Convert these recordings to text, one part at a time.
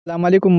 السلام علیکم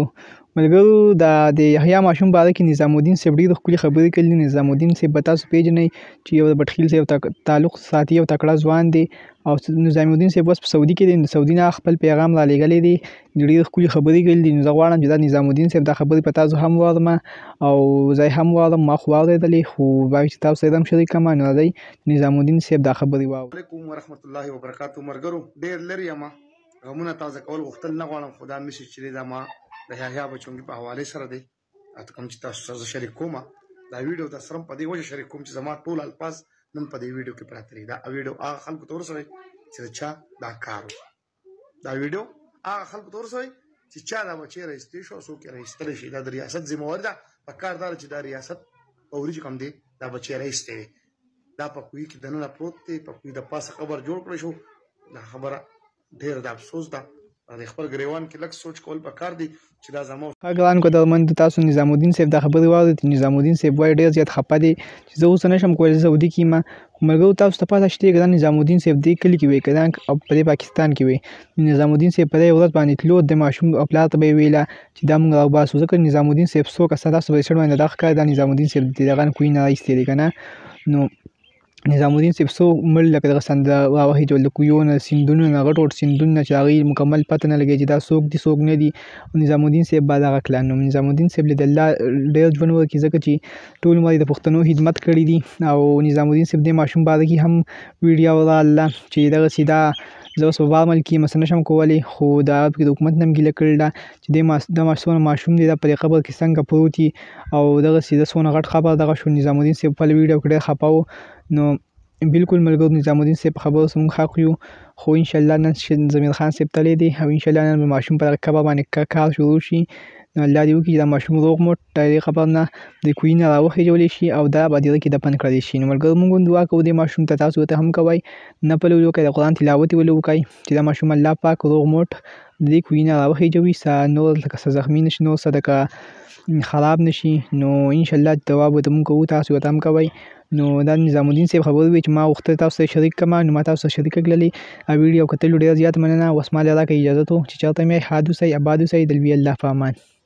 ملګرو د یحیی ماشوم باره کې نظام الدین صاحب ډېرې ښکلې خبرې کړي. نظام الدین صاحب به تاسو پیژنئ چې یو د بټخیل صاحب تعلق ساتي، یو تکړه ځوان دی او نظام الدین صاحب اوس په سعودي کې دی. د سعودي نه خپل پیغام را لېږلی دی، ډېرې ښکلې خبرې کړي دي. نو زه غواړم چې دا نظام الدین صاحب دا خبرې په تاسو هم واورم او زه هم واورم، ما خو واورېدلې، خو باید چې تاسو سره هم شریک کړم. نو راځئ نظام الدین صاحب دا خبرې واورو. علیکم ورحمت الله وبرکاتو. مرګرو ډېر لري یم، غمونه تازه کول غوښتل نه غواړم، خو دا میسج چې دی دا ما د یحیی بچونګي په حوالې سره دی، کوم چې تاسو سره شریک کوم. دا ویډیو د سره په دې وجه شریک کوم چې زما ټول الفاظ نن په دې ویډیو کې پراته دي. دا ویډیو هغه خلکو ته ورسوئ چې چا دا کار وکړ. دا ویډیو هغه خلکو ته ورسوئ چې چا دا بچی راایستې شو، څوک یې راایستلی شي. دا د ریاست ذمهواري ده، پکار دا ده چې دا ریاست فوري چې کوم دی دا بچی راایستی دی. دا په کوهي کې دننه پروت دی، په کوهي د پاسه قبر جوړ کړی شو. دا خبره ډېر د افسوس ده. د خپل ګریوان کې لږ سوچ کول پکار دي چې دا زموږ ګران قدرمند تاسو نظام الدین صاحب دا خبرې واورئ. نظام الدین صاحب وایي ډېر زیات خفه دی چې زه اوس نشم کولی سعودي کې یم. ملګرو تاسو ته پته شته که دا نظام الدین صاحب دې کلي کې وی، که دا په دې پاکستان کې وی، نظام الدین صاحب په دې ورځ باندې تلو د ماشوم او پلار ته به یې ویله چې دا موږ راوباسو، ځکه نظام الدین صاحب څوک اسه تاسو به یې باندې دا ښکاري دا نظام الدین صاحب د دغه کوهي نه راایستی دی که نه. نو نظام الدین صاحب څو مړ لکه دغه سند راوهي جوړ د کویو نه، سیندونو نه، غټ غټ سیندونو نه چې هغوی مکمل پته نه لګي چې دا څوک دي څوک نه دي. نظام الدین صاحب به دغه کړه. نو نظام الدین صاحب له الله ډېر ژوند ورکړي، ځکه چې ټول عمر یې د پښتنو خدمت کړی دي. او نظام الدین صاحب دې ماشوم باره کې هم ویډیو راغله چې دغسې دا زه اوس په بار ملک یم، څه نشم کولی، خو دا د حکومت نه هم ګیله کړې ده چې دا څونه ماشوم دی دا په دې قبر کې څنګه پروت وي او دغسې د څونه غټ خبر دغه شو. نظام الدین صاحب خپله ویډیو کې ډېر خفه و. نو بالکل ملګرو نظام الدین صاحب په خبرو څه موږ حق یو، خو انشاءالله نن ضمیر خان صاحب تللی دی او انشاءالله نن به ماشوم په دغه قبر باندې کار شروع شي. نو الله دې وکړي چې دا ماشوم روغ موټ د دې قبر نه د کوهي نه راوخېژولی شي او دا به هدیره کې دفن کړی شي. نو ملګرو موږ دعا کوو دې ماشوم ته، تاسو ورته هم کوئ، نفل ولې وکړئ، د قرآن تلاوت یې ولې وکړئ چې دا ماشوم الله پاک روغ موټ د دې کوهي نه راوخېژوي، څه نور لکه څه زخمي نه شي، نور څه لکه خراب نه شي. نو انشاءالله دعا به ورته موږ کوو، تاسو ورته هم کوئ. نو دا نظام الدین صاحب خبرې وې چې ما غوښتل تاسو سره شریک کړم، نو ما تاسو سره شریکه کړلې. ویډیو کتلو ډېر زیات مننه. اوس ما له راکړئ اجازت و چې چېرته مې ښاد اوسئ، اباد اوسئ، د لوی الله په امان.